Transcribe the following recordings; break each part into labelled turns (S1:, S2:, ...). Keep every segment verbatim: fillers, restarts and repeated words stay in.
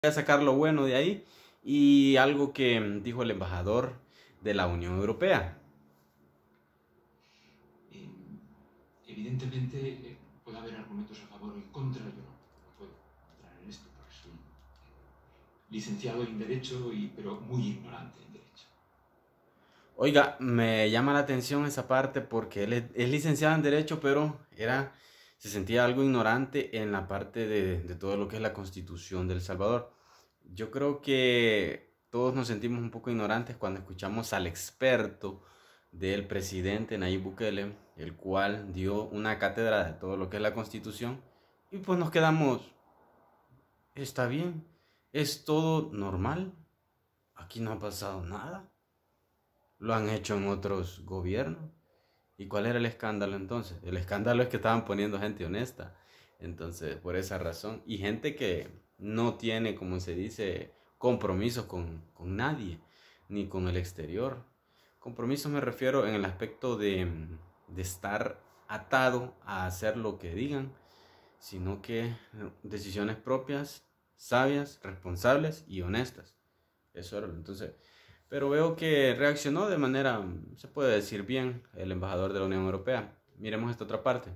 S1: a sacar lo bueno de ahí y algo que dijo el embajador de la Unión Europea.
S2: Eh, evidentemente eh, puede haber argumentos a favor o en contra, yo no, no puedo entrar en esto porque soy licenciado en Derecho, y, pero muy ignorante en Derecho.
S1: Oiga, me llama la atención esa parte porque él es, es licenciado en Derecho, pero era, se sentía algo ignorante en la parte de, de todo lo que es la Constitución de El Salvador. Yo creo que todos nos sentimos un poco ignorantes cuando escuchamos al experto del presidente Nayib Bukele, el cual dio una cátedra de todo lo que es la Constitución, y pues nos quedamos, está bien, es todo normal, aquí no ha pasado nada. Lo han hecho en otros gobiernos. ¿Y cuál era el escándalo entonces? El escándalo es que estaban poniendo gente honesta. Entonces, por esa razón. Y gente que no tiene, como se dice, compromisos con, con nadie, ni con el exterior. Compromisos me refiero en el aspecto de, de estar atado a hacer lo que digan, sino que decisiones propias, sabias, responsables y honestas. Eso era. Entonces, pero veo que reaccionó de manera, se puede decir bien, el embajador de la Unión Europea. Miremos esta otra parte.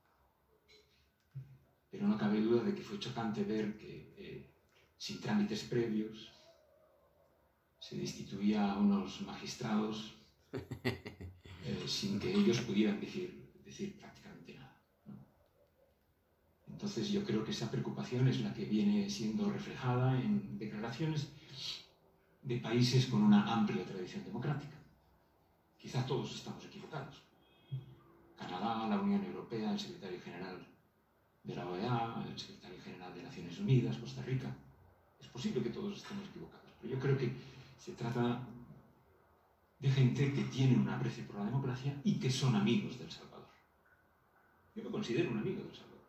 S2: Pero no cabe duda de que fue chocante ver que, eh, sin trámites previos, se destituía a unos magistrados eh, sin que ellos pudieran decir, decir prácticamente nada, ¿no? Entonces yo creo que esa preocupación es la que viene siendo reflejada en declaraciones de países con una amplia tradición democrática. Quizá todos estamos equivocados. Canadá, la Unión Europea, el secretario general de la O E A, el secretario general de Naciones Unidas, Costa Rica. Es posible que todos estemos equivocados, pero yo creo que se trata de gente que tiene un aprecio por la democracia y que son amigos del Salvador. Yo me considero un amigo del Salvador.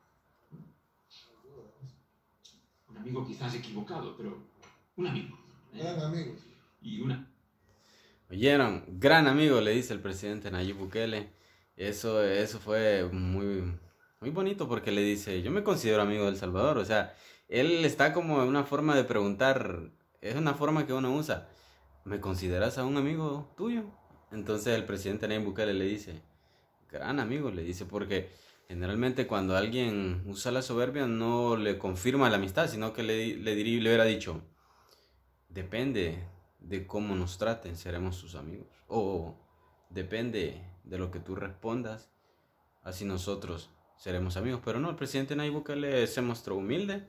S2: Un amigo quizás equivocado, pero un amigo.
S3: Gran amigo.
S2: Y una...
S1: ¿Oyeron? Gran amigo, le dice el presidente Nayib Bukele. Eso, eso fue muy, muy bonito porque le dice, yo me considero amigo de El Salvador. O sea, él está como en una forma de preguntar, es una forma que uno usa. ¿Me consideras a un amigo tuyo? Entonces el presidente Nayib Bukele le dice, gran amigo, le dice, porque generalmente cuando alguien usa la soberbia no le confirma la amistad, sino que le, le, le, le hubiera dicho, depende de cómo nos traten, seremos sus amigos. O depende de lo que tú respondas, así nosotros seremos amigos. Pero no, el presidente Nayib Bukele se mostró humilde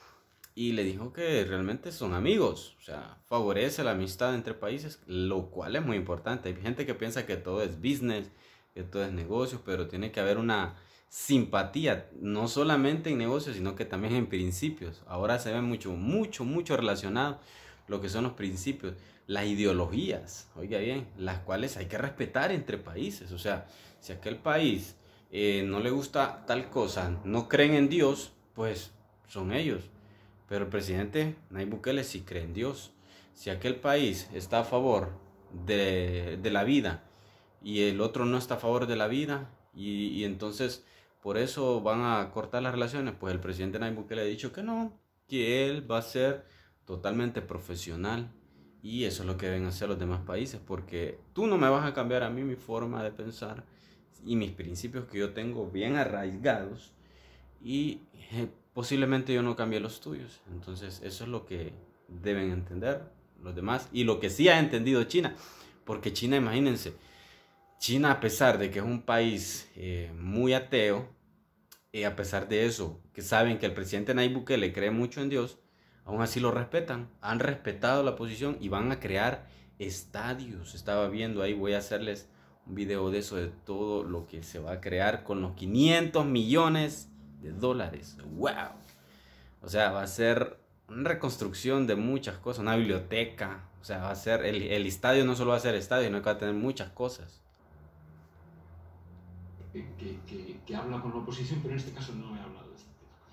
S1: y le dijo que realmente son amigos. O sea, favorece la amistad entre países, lo cual es muy importante. Hay gente que piensa que todo es business, que todo es negocio, pero tiene que haber una simpatía, no solamente en negocios, sino que también en principios. Ahora se ve mucho, mucho, mucho relacionado lo que son los principios, las ideologías, oiga bien, las cuales hay que respetar entre países. O sea, si a aquel país eh, no le gusta tal cosa, no creen en Dios, pues son ellos. Pero el presidente Nayib Bukele sí cree en Dios. Si aquel país está a favor de, de la vida y el otro no está a favor de la vida, y, y entonces por eso van a cortar las relaciones, pues el presidente Nayib Bukele ha dicho que no, que él va a ser totalmente profesional, y eso es lo que deben hacer los demás países, porque tú no me vas a cambiar a mí mi forma de pensar y mis principios que yo tengo bien arraigados, y eh, posiblemente yo no cambie los tuyos. Entonces eso es lo que deben entender los demás, y lo que sí ha entendido China, porque China, imagínense, China, a pesar de que es un país eh, muy ateo, eh, a pesar de eso, que saben que el presidente Nayib Bukele cree mucho en Dios, aún así lo respetan, han respetado la posición y van a crear estadios. Estaba viendo ahí, voy a hacerles un video de eso, de todo lo que se va a crear con los quinientos millones de dólares. ¡Wow! O sea, va a ser una reconstrucción de muchas cosas, una biblioteca. O sea, va a ser, el, el estadio no solo va a ser estadio, sino que va a tener muchas cosas.
S2: Que, que, que habla con la oposición, pero en este caso no he hablado de este tema.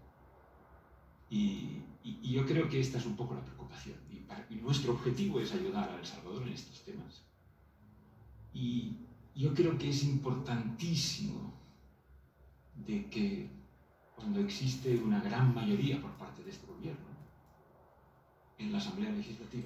S2: Y, y, y yo creo que esta es un poco la preocupación. Y, para, y nuestro objetivo es ayudar a El Salvador en estos temas. Y yo creo que es importantísimo de que cuando existe una gran mayoría por parte de este gobierno, en la Asamblea Legislativa,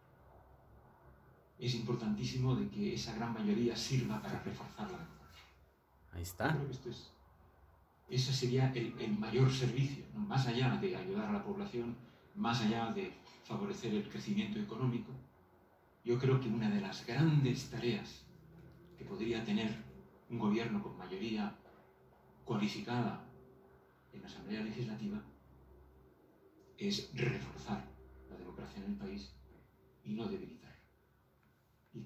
S2: es importantísimo de que esa gran mayoría sirva para reforzar la democracia.
S1: Ahí está.
S2: Yo creo que esto es, ese sería el, el mayor servicio, ¿no? Más allá de ayudar a la población, más allá de favorecer el crecimiento económico. Yo creo que una de las grandes tareas que podría tener un gobierno con mayoría cualificada en la Asamblea Legislativa es reforzar la democracia en el país y no debilitarla. Y...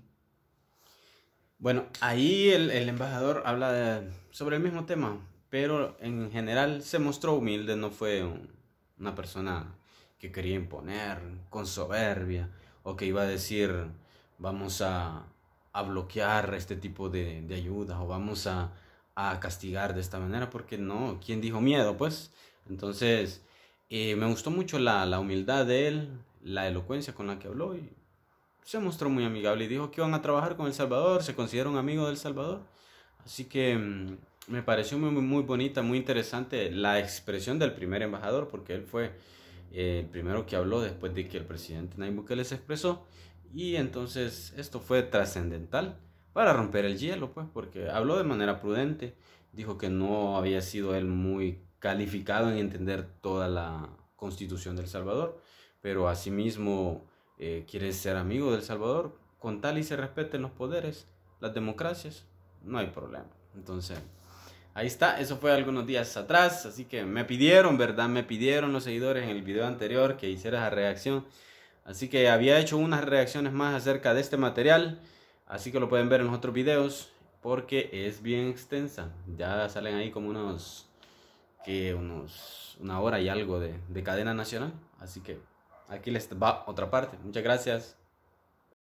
S1: Bueno, ahí el, el embajador habla de, sobre el mismo tema, pero en general se mostró humilde, no fue un, una persona que quería imponer con soberbia o que iba a decir vamos a, a bloquear este tipo de, de ayudas o vamos a, a castigar de esta manera, porque no, ¿quién dijo miedo? Pues entonces eh, me gustó mucho la, la humildad de él, la elocuencia con la que habló y se mostró muy amigable y dijo que iban a trabajar con El Salvador, se considera un amigo del Salvador, así que mmm, me pareció muy, muy bonita, muy interesante la expresión del primer embajador, porque él fue eh, el primero que habló después de que el presidente Nayib Bukele se expresó, y entonces esto fue trascendental para romper el hielo, pues, porque habló de manera prudente, dijo que no había sido él muy calificado en entender toda la constitución del Salvador, pero asimismo eh, quiere ser amigo del Salvador, con tal y se respeten los poderes, las democracias, no hay problema. Entonces, ahí está, eso fue algunos días atrás, así que me pidieron, ¿verdad? Me pidieron los seguidores en el video anterior que hiciera esa reacción, así que había hecho unas reacciones más acerca de este material, así que lo pueden ver en los otros videos, porque es bien extensa, ya salen ahí como unos, que unos, una hora y algo de, de cadena nacional, así que aquí les va otra parte. Muchas gracias.